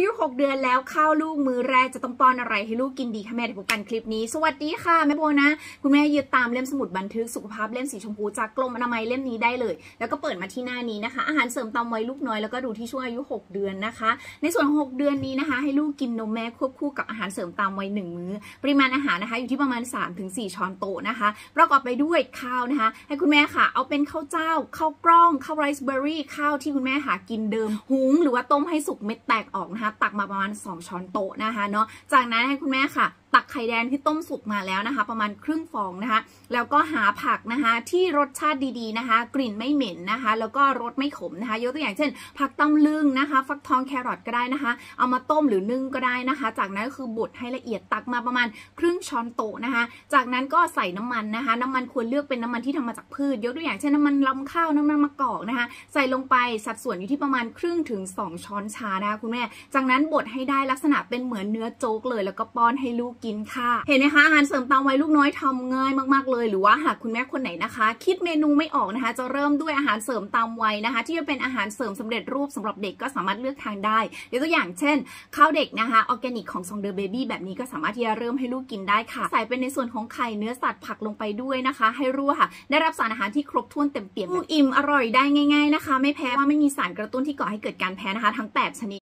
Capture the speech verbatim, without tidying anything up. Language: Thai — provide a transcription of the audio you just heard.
ยุหกเดือนแล้วข้าวลูกมือแรกจะต้องป้อนอะไรให้ลูกกินดีคะแม่เดี๋ยวพบกันคลิปนี้สวัสดีค่ะแม่โบนะคุณแม่ยึดตามเล่มสมุดบันทึกสุขภาพเล่มสีชมพูจากกรมอนามัยเล่มนี้ได้เลยแล้วก็เปิดมาที่หน้านี้นะคะอาหารเสริมตามวัยลูกน้อยแล้วก็ดูที่ช่วงอายุหกเดือนนะคะในส่วนหกเดือนนี้นะคะให้ลูกกินนมแม่ควบคู่กับอาหารเสริมตามวัยหนึ่งมื้อปริมาณอาหารนะคะอยู่ที่ประมาณ สามถึงสี่ ช้อนโต๊ะนะคะประกอบไปด้วยข้าวนะคะให้คุณแม่ค่ะเอาเป็นข้าวเจ้าข้าวกล้องข้าวไรซ์เบอร์รี่ข้าวที่คุณแม่หากินเดิมหุงหรือว่าต้มให้สุกเม็ดแตกออกนะคะตักมาประมาณสองช้อนโต๊ะนะคะเนาะจากนั้นให้คุณแม่ค่ะตักไข่แดงที่ต้มสุกมาแล้วนะคะประมาณครึ่งฟองนะคะแล้วก็หาผักนะคะที่รสชาติดีๆนะคะกลิ่นไม่เหม็นนะคะแล้วก็รสไม่ขมนะคะยกตัวอย่างเช่นผักตำลึงนะคะฟักทองแครอทก็ได้นะคะเอามาต้มหรือนึ่งก็ได้นะคะจากนั้นก็คือบดให้ละเอียดตักมาประมาณครึ่งช้อนโต๊ะนะคะจากนั้นก็ใส่น้ำมันนะคะน้ำมันควรเลือกเป็นน้ำมันที่ทำมาจากพืชยกตัวอย่างเช่นน้ำมันลำข้าวน้ำมันมะกอกนะคะใส่ลงไปสัดส่วนอยู่ที่ประมาณครึ่งถึงสองช้อนชานะคะคุณแม่จากนั้นบดให้ได้ลักษณะเป็นเหมือนเนื้อโจ๊กเลยแล้วก็ป้อนให้ลูกกินค่ะเห็นไหมคะอาหารเสริมตามวัยลูกน้อยทำง่ายมากๆเลยหรือว่าหากคุณแม่คนไหนนะคะคิดเมนูไม่ออกนะคะจะเริ่มด้วยอาหารเสริมตามวัยนะคะที่จะเป็นอาหารเสริมสำเร็จรูปสำหรับเด็กก็สามารถเลือกทานได้ยกตัวอย่างเช่นข้าวเด็กนะคะออร์แกนิกของซองเดอร์เบบี้แบบนี้ก็สามารถที่จะเริ่มให้ลูกกินได้ค่ะใส่เป็นในส่วนของไข่เนื้อสัตว์ผักลงไปด้วยนะคะให้รู้ค่ะได้รับสารอาหารที่ครบถ้วนเต็มเปี่ยมอิ่มอร่อยได้ง่ายๆนะคะไม่แพ้ว่าไม่มีสารกระตุ้นที่ก่อให้เกิดการแพ้นะคะทั้งแปดชนิด